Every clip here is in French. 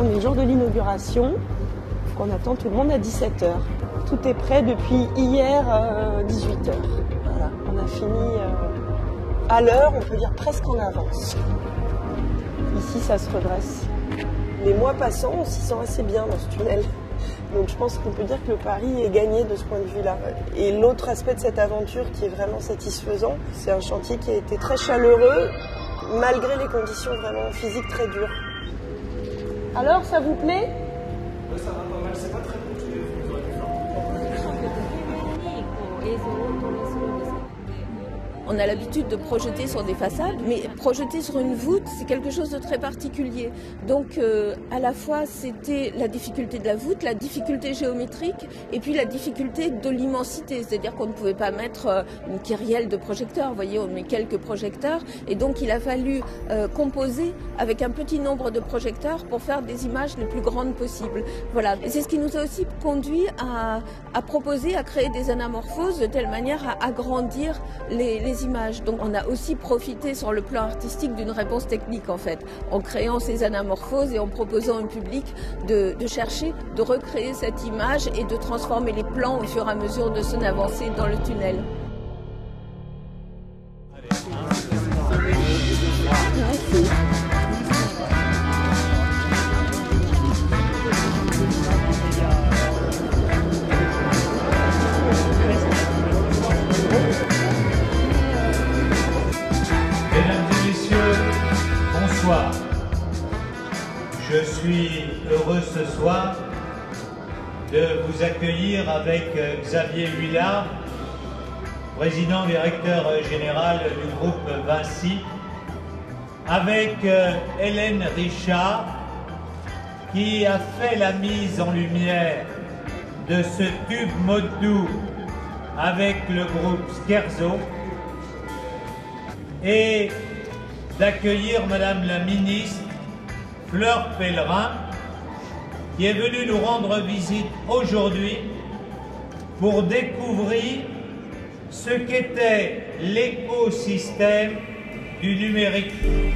On est le jour de l'inauguration, on attend tout le monde à 17 h. Tout est prêt depuis hier 18 h. Voilà, on a fini à l'heure, on peut dire presque en avance. Ici, ça se redresse. Les mois passants, on s'y sent assez bien dans ce tunnel. Donc je pense qu'on peut dire que le pari est gagné de ce point de vue-là. Et l'autre aspect de cette aventure qui est vraiment satisfaisant, c'est un chantier qui a été très chaleureux, malgré les conditions vraiment physiques très dures. Alors, ça vous plaît? Ça va pas mal, c'est pas très bon tous les jours. On a l'habitude de projeter sur des façades, mais projeter sur une voûte, c'est quelque chose de très particulier. Donc à la fois c'était la difficulté de la voûte, la difficulté géométrique et puis la difficulté de l'immensité. C'est-à-dire qu'on ne pouvait pas mettre une kyrielle de projecteurs, vous voyez, on met quelques projecteurs. Et donc il a fallu composer avec un petit nombre de projecteurs pour faire des images les plus grandes possibles. Voilà. Et c'est ce qui nous a aussi conduit à proposer, à créer des anamorphoses de telle manière à agrandir les images. Donc on a aussi profité sur le plan artistique d'une réponse technique en fait, en créant ces anamorphoses et en proposant au public de chercher, de recréer cette image et de transformer les plans au fur et à mesure de son avancée dans le tunnel. Bonsoir. Je suis heureux ce soir de vous accueillir avec Xavier Huillard, président directeur général du groupe Vinci, avec Hélène Richard qui a fait la mise en lumière de ce tube mode doux avec le groupe Scherzo, et d'accueillir Madame la ministre Fleur Pellerin, qui est venue nous rendre visite aujourd'hui pour découvrir ce qu'était l'écosystème du numérique.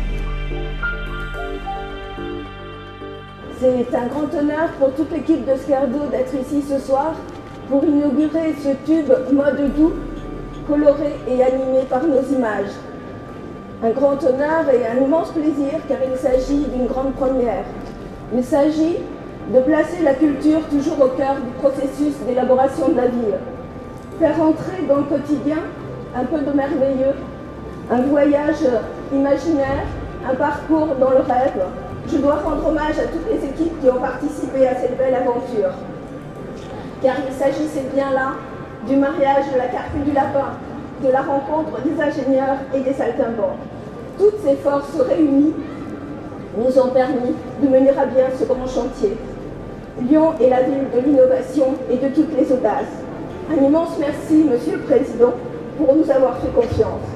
C'est un grand honneur pour toute l'équipe de Scherzo d'être ici ce soir pour inaugurer ce tube mode doux, coloré et animé par nos images. Un grand honneur et un immense plaisir car il s'agit d'une grande première. Il s'agit de placer la culture toujours au cœur du processus d'élaboration de la ville. Faire entrer dans le quotidien un peu de merveilleux, un voyage imaginaire, un parcours dans le rêve. Je dois rendre hommage à toutes les équipes qui ont participé à cette belle aventure. Car il s'agissait bien là du mariage de la carpe et du lapin, de la rencontre des ingénieurs et des saltimbanques. Toutes ces forces réunies nous ont permis de mener à bien ce grand chantier. Lyon est la ville de l'innovation et de toutes les audaces. Un immense merci, Monsieur le Président, pour nous avoir fait confiance.